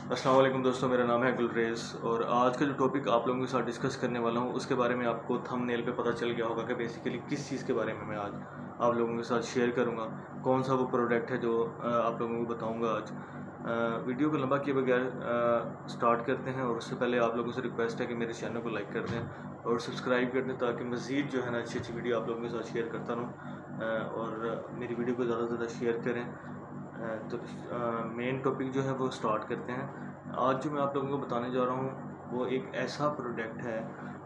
अस्सलाम वालेकुम दोस्तों, मेरा नाम है गुलरेज़ और आज का जो टॉपिक आप लोगों के साथ डिस्कस करने वाला हूँ उसके बारे में आपको थंबनेल पे पता चल गया होगा कि बेसिकली किस चीज़ के बारे में मैं आज आप लोगों के साथ शेयर करूँगा। कौन सा वो प्रोडक्ट है जो आप लोगों को बताऊँगा आज। वीडियो को लंबा किए बगैर स्टार्ट करते हैं और उससे पहले आप लोगों से रिक्वेस्ट है कि मेरे चैनल को लाइक कर दें और सब्सक्राइब कर दें ताकि मज़ीद जो है ना अच्छी अच्छी वीडियो आप लोगों के साथ शेयर करता रहूँ और मेरी वीडियो को ज़्यादा से ज़्यादा शेयर करें। तो मेन टॉपिक जो है वो स्टार्ट करते हैं। आज जो मैं आप लोगों को बताने जा रहा हूँ वो एक ऐसा प्रोडक्ट है।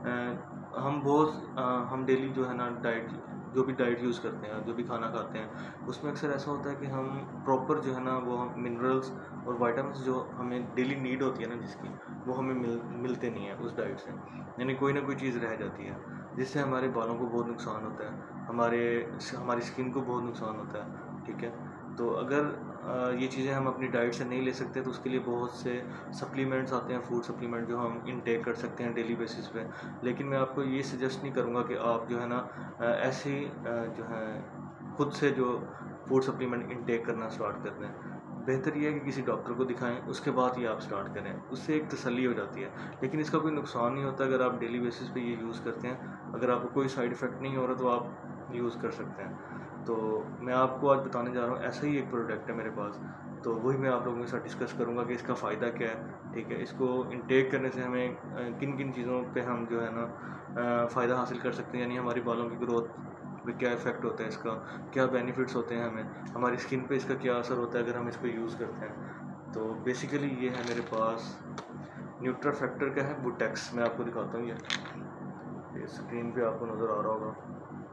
हम डेली जो है ना डाइट, जो भी डाइट यूज़ करते हैं, जो भी खाना खाते हैं, उसमें अक्सर ऐसा होता है कि हम प्रॉपर जो है ना वो मिनरल्स और विटामिन्स जो हमें डेली नीड होती है ना जिसकी, वो हमें मिलते नहीं है उस डाइट से। यानी कोई ना कोई चीज़ रह जाती है जिससे हमारे बालों को बहुत नुकसान होता है, हमारी स्किन को बहुत नुकसान होता है। ठीक है, तो अगर ये चीज़ें हम अपनी डाइट से नहीं ले सकते तो उसके लिए बहुत से सप्लीमेंट्स आते हैं, फूड सप्लीमेंट जो हम इनटेक कर सकते हैं डेली बेसिस पे। लेकिन मैं आपको ये सजेस्ट नहीं करूँगा कि आप जो है ना ऐसे ही जो है खुद से जो फूड सप्लीमेंट इनटेक करना स्टार्ट कर दें। बेहतर ये है कि किसी डॉक्टर को दिखाएं, उसके बाद ये आप स्टार्ट करें, उससे एक तसल्ली हो जाती है। लेकिन इसका कोई नुकसान नहीं होता अगर आप डेली बेसिस पे ये यूज़ करते हैं। अगर आपको कोई साइड इफ़ेक्ट नहीं हो रहा तो आप यूज़ कर सकते हैं। तो मैं आपको आज बताने जा रहा हूँ, ऐसा ही एक प्रोडक्ट है मेरे पास, तो वही मैं आप लोगों के साथ डिस्कस करूँगा कि इसका फ़ायदा क्या है। ठीक है, इसको इनटेक करने से हमें किन किन चीज़ों पे हम जो है ना फ़ायदा हासिल कर सकते हैं, यानी हमारी बालों की ग्रोथ पे क्या इफ़ेक्ट होता है इसका, क्या बेनिफिट्स होते हैं हमें, हमारी स्किन पे इसका क्या असर होता है अगर हम इसको यूज़ करते हैं। तो बेसिकली ये है मेरे पास न्यूट्रा फैक्टर का है बुटेक्स। मैं आपको दिखाता हूँ, ये स्क्रीन पे आपको नज़र आ रहा होगा।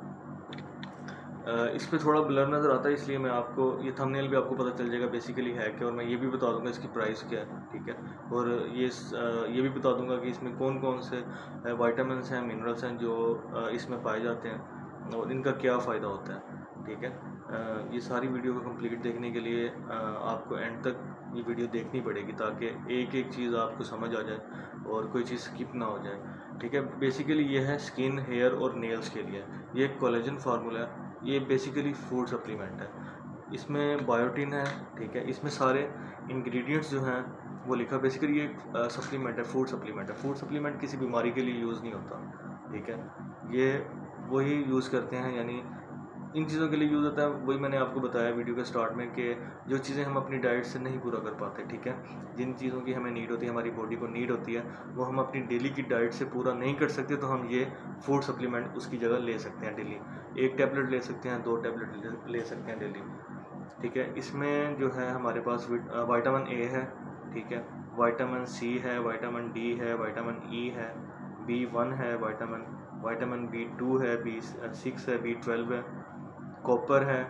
इस पे थोड़ा ब्लर नज़र आता है, इसलिए मैं आपको ये थंबनेल भी आपको पता चल जाएगा बेसिकली है क्या, और मैं ये भी बता दूंगा इसकी प्राइस क्या है। ठीक है, और ये भी बता दूंगा कि इसमें कौन कौन से विटामिन्स हैं, मिनरल्स हैं जो इसमें पाए जाते हैं और इनका क्या फ़ायदा होता है। ठीक है, ये सारी वीडियो को कंप्लीट देखने के लिए आपको एंड तक ये वीडियो देखनी पड़ेगी ताकि एक एक चीज़ आपको समझ आ जाए और कोई चीज़ स्किप ना हो जाए। ठीक है, बेसिकली ये है स्किन, हेयर और नेल्स के लिए। ये एक कोलेजन फार्मूला है, ये बेसिकली फूड सप्लीमेंट है। इसमें बायोटिन है। ठीक है, इसमें सारे इंग्रेडिएंट्स जो हैं वो लिखा। बेसिकली ये सप्लीमेंट है, फूड सप्लीमेंट है। फूड सप्लीमेंट किसी बीमारी के लिए यूज़ नहीं होता। ठीक है, ये वही यूज़ करते हैं, यानी इन चीज़ों के लिए यूज़ होता है। वही मैंने आपको बताया वीडियो के स्टार्ट में कि जो चीज़ें हम अपनी डाइट से नहीं पूरा कर पाते, ठीक है, जिन चीज़ों की हमें नीड होती है, हमारी बॉडी को नीड होती है, वो हम अपनी डेली की डाइट से पूरा नहीं कर सकते, तो हम ये फूड सप्लीमेंट उसकी जगह ले सकते हैं डेली। 1 टैबलेट ले सकते हैं, 2 टैबलेट ले सकते हैं डेली। ठीक है, इसमें जो है हमारे पास विटामिन ए है। ठीक है, विटामिन सी है, विटामिन डी है, विटामिन ई है, B1 है, विटामिन B2 है, B6 है, B12 है, कॉपर है,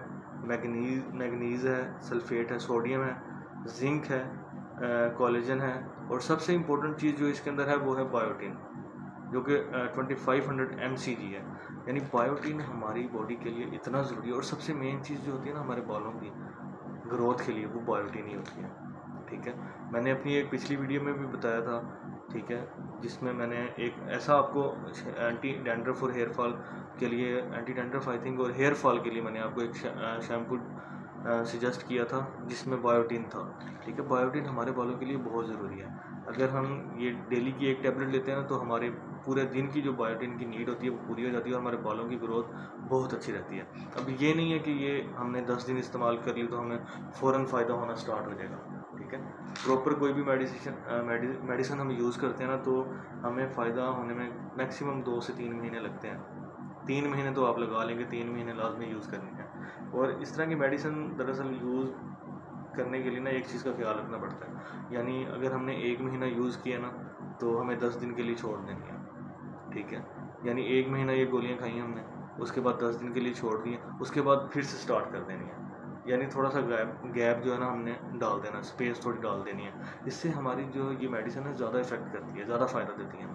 मैग्नीज़ है, सल्फेट है, सोडियम है, जिंक है, कोलेजन है, और सबसे इम्पोर्टेंट चीज़ जो इसके अंदर है वो है बायोटिन, जो कि 2500 mcg है। यानी बायोटिन हमारी बॉडी के लिए इतना ज़रूरी है, और सबसे मेन चीज़ जो होती है ना हमारे बालों की ग्रोथ के लिए, वो बायोटिन ही होती है। ठीक है, मैंने अपनी एक पिछली वीडियो में भी बताया था। ठीक है, जिसमें मैंने एक ऐसा आपको एंटी डैंड्रफ और हेयर फॉल के लिए, एंटी डैंड्रफ आई थिंक और हेयर फॉल के लिए मैंने आपको एक शैम्पू सजेस्ट किया था जिसमें बायोटिन था। ठीक है, बायोटिन हमारे बालों के लिए बहुत ज़रूरी है। अगर हम ये डेली की 1 टैबलेट लेते हैं ना तो हमारे पूरे दिन की जो बायोटिन की नीड होती है वो पूरी हो जाती है और हमारे बालों की ग्रोथ बहुत अच्छी रहती है। अब ये नहीं है कि ये हमने 10 दिन इस्तेमाल कर ली तो हमें फ़ौरन फ़ायदा होना स्टार्ट हो जाएगा। ठीक है, प्रॉपर कोई भी मेडिसिन हम यूज़ करते हैं ना तो हमें फ़ायदा होने में मैक्सिमम 2 से 3 महीने लगते हैं। 3 महीने तो आप लगा लेंगे, 3 महीने लाजमी यूज़ करनी है। और इस तरह की मेडिसिन दरअसल यूज़ करने के लिए ना एक चीज़ का ख्याल रखना पड़ता है, यानी अगर हमने 1 महीना यूज़ किया ना तो हमें 10 दिन के लिए छोड़ देनी है। ठीक है, यानी 1 महीना ये गोलियां खाई हमने, उसके बाद 10 दिन के लिए छोड़ दी, उसके बाद फिर से स्टार्ट कर देनी है। यानी थोड़ा सा गैप जो है ना हमने डाल देना, स्पेस थोड़ी डाल देनी है। इससे हमारी जो ये मेडिसिन है ज़्यादा इफेक्ट करती है, ज़्यादा फ़ायदा देती है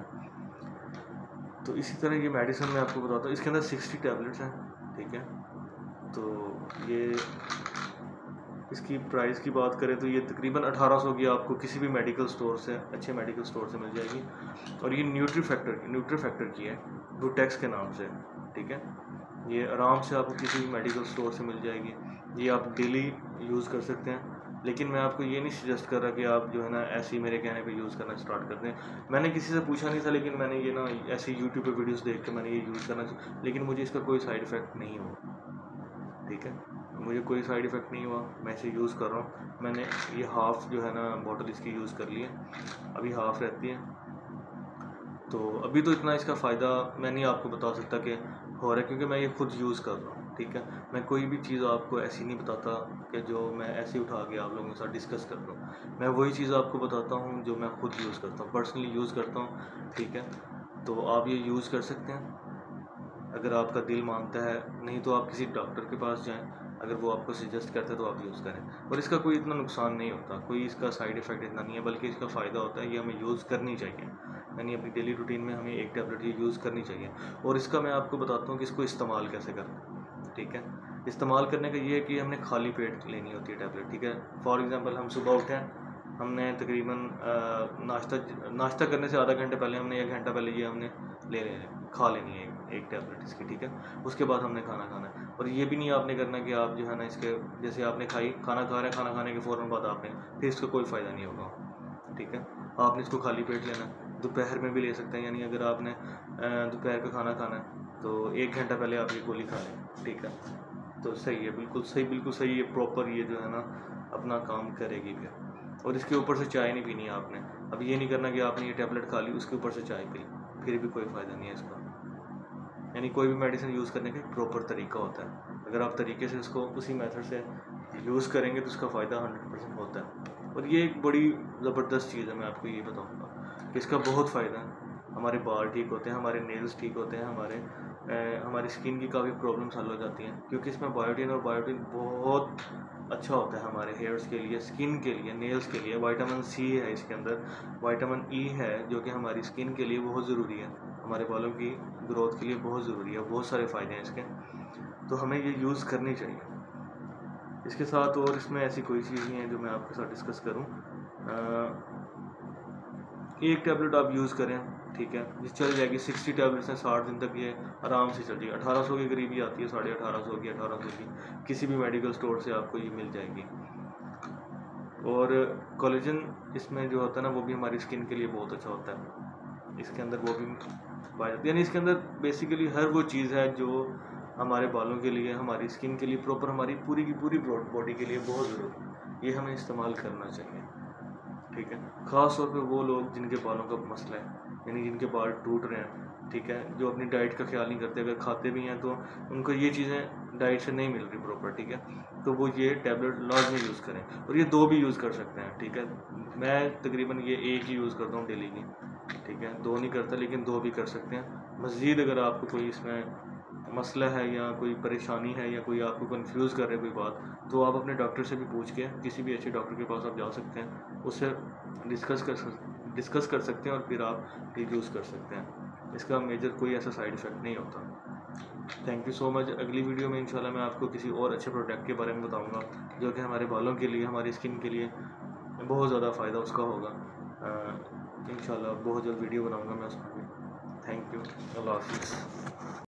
हमें। तो इसी तरह ये मेडिसिन मैं आपको बताता हूँ, इसके अंदर 60 टैबलेट्स हैं। ठीक है, तो ये इसकी प्राइस की बात करें तो ये तकरीबन 1800 की आपको किसी भी मेडिकल स्टोर से, अच्छे मेडिकल स्टोर से मिल जाएगी। और ये न्यूट्री फैक्टर की है, बुटेक्स के नाम से। ठीक है, ये आराम से आपको किसी भी मेडिकल स्टोर से मिल जाएगी। ये आप डेली यूज़ कर सकते हैं। लेकिन मैं आपको ये नहीं सजेस्ट कर रहा कि आप जो है ना ऐसे ही मेरे कहने पे यूज़ करना स्टार्ट कर दें। मैंने किसी से पूछा नहीं था, लेकिन मैंने ये ना ऐसे यूट्यूब पे वीडियोस देख के मैंने ये यूज़ करना, लेकिन मुझे इसका कोई साइड इफ़ेक्ट नहीं हुआ। ठीक है, मुझे कोई साइड इफ़ेक्ट नहीं हुआ, मैं इसे यूज़ कर रहा हूँ। मैंने ये हाफ़ जो है ना बॉटल इसकी यूज़ कर ली है, अभी हाफ़ रहती है। तो अभी तो इतना इसका फ़ायदा मैं नहीं आपको बता सकता कि हो रहा है, क्योंकि मैं ये खुद यूज़ कर रहा हूँ। ठीक है, मैं कोई भी चीज़ आपको ऐसी नहीं बताता कि जो मैं ऐसे उठा के आप लोगों के साथ डिस्कस कर रहा हूँ। मैं वही चीज़ आपको बताता हूँ जो मैं खुद यूज़ करता हूँ, पर्सनली यूज़ करता हूँ। ठीक है, तो आप ये यूज़ कर सकते हैं अगर आपका दिल मानता है, नहीं तो आप किसी डॉक्टर के पास जाएं, अगर वो आपको सजेस्ट करते हैं तो आप यूज़ करें। और इसका कोई इतना नुकसान नहीं होता, कोई इसका साइड इफ़ेक्ट इतना नहीं है, बल्कि इसका फ़ायदा होता है। ये हमें यूज़ करनी चाहिए, यानी अपनी डेली रूटीन में हमें एक टैबलेट ये यूज़ करनी चाहिए। और इसका मैं आपको बताता हूँ कि इसको इस्तेमाल कैसे करना है। ठीक है, इस्तेमाल करने का ये है कि हमने खाली पेट लेनी होती है टैबलेट। ठीक है, फॉर एग्ज़ाम्पल हम सुबह उठे, हमने तकरीबन नाश्ता करने से आधा घंटे पहले, हमने 1 घंटा पहले ये हमने खा लेनी है एक टैबलेट इसकी। ठीक है, उसके बाद हमने खाना खाना है। और ये भी नहीं आपने करना कि आप जो है ना इसके जैसे आपने खाना खा रहे हैं, खाना खाने के फ़ौरन बाद आपने, फिर इसका कोई फ़ायदा नहीं होगा। ठीक है, आपने इसको खाली पेट लेना है, दोपहर में भी ले सकते हैं, यानी अगर आपने दोपहर का खाना खाना है तो 1 घंटा पहले आप ये गोली खा लें। ठीक है, तो सही है, बिल्कुल सही, ये प्रॉपर ये जो है ना अपना काम करेगी फिर। और इसके ऊपर से चाय नहीं पीनी है आपने। अब ये नहीं करना कि आपने ये टैबलेट खा ली उसके ऊपर से चाय पी, फिर भी कोई फ़ायदा नहीं है इसका। यानी कोई भी मेडिसिन यूज़ करने का एक प्रॉपर तरीका होता है। अगर आप तरीके से उसको उसी मेथड से यूज़ करेंगे तो उसका फ़ायदा 100% होता है। और ये एक बड़ी ज़बरदस्त चीज़ है, मैं आपको ये बताऊँगा कि इसका बहुत फ़ायदा है। हमारे बाल ठीक होते हैं, हमारे नेल्स ठीक होते हैं, हमारी स्किन की काफ़ी प्रॉब्लम्स हल हो जाती हैं, क्योंकि इसमें बायोटिन बहुत अच्छा होता है हमारे हेयर्स के लिए, स्किन के लिए, नेल्स के लिए। विटामिन सी है इसके अंदर, विटामिन ई है जो कि हमारी स्किन के लिए बहुत ज़रूरी है, हमारे बालों की ग्रोथ के लिए बहुत ज़रूरी है। बहुत सारे फ़ायदे हैं इसके, तो हमें ये यूज़ करनी चाहिए। इसके साथ और इसमें ऐसी कोई चीज़ नहीं है जो मैं आपके साथ डिस्कस करूं। एक टैबलेट आप यूज़ करें, ठीक है, ये चल जाएगी। 60 टैबलेट्स हैं, 60 दिन तक ये आराम से चल जाएगी। 1800 के करीब ही आती है, 1850 की, 1800 की, किसी भी मेडिकल स्टोर से आपको ये मिल जाएगी। और कोलेजन इसमें जो होता है ना, वो भी हमारी स्किन के लिए बहुत अच्छा होता है। इसके अंदर वो भी पाया जाता है, यानी इसके अंदर बेसिकली हर वो चीज़ है जो हमारे बालों के लिए, हमारी स्किन के लिए, प्रॉपर हमारी पूरी की पूरी बॉडी के लिए बहुत ज़रूरी है। ये हमें इस्तेमाल करना चाहिए। ठीक है, ख़ास तौर पे वो लोग जिनके बालों का मसला है, यानी जिनके बाल टूट रहे हैं। ठीक है, जो अपनी डाइट का ख्याल नहीं करते, अगर खाते भी हैं तो उनको ये चीज़ें डाइट से नहीं मिल रही प्रॉपर। ठीक है, तो वो ये टैबलेट लाजमी यूज़ करें, और ये 2 भी यूज़ कर सकते हैं। ठीक है, मैं तकरीबन ये 1 ही यूज़ करता हूँ डेली की। ठीक है, 2 नहीं करता, लेकिन 2 भी कर सकते हैं। मज़ीद अगर आपको कोई इसमें मसला है या कोई परेशानी है या कोई आपको कंफ्यूज कर रहे कोई बात, तो आप अपने डॉक्टर से भी पूछ के, किसी भी अच्छे डॉक्टर के पास आप जा सकते हैं, उससे डिस्कस कर सकते हैं और फिर आप ये यूज़ कर सकते हैं। इसका मेजर कोई ऐसा साइड इफ़ेक्ट नहीं होता। Thank you so much. अगली वीडियो में इंशाल्लाह मैं आपको किसी और अच्छे प्रोडक्ट के बारे में बताऊंगा जो कि हमारे बालों के लिए, हमारी स्किन के लिए बहुत ज़्यादा फ़ायदा उसका होगा। इंशाल्लाह बहुत जल्द वीडियो बनाऊंगा मैं उसमें भी। थैंक यू, अल्लाह हाफिज़।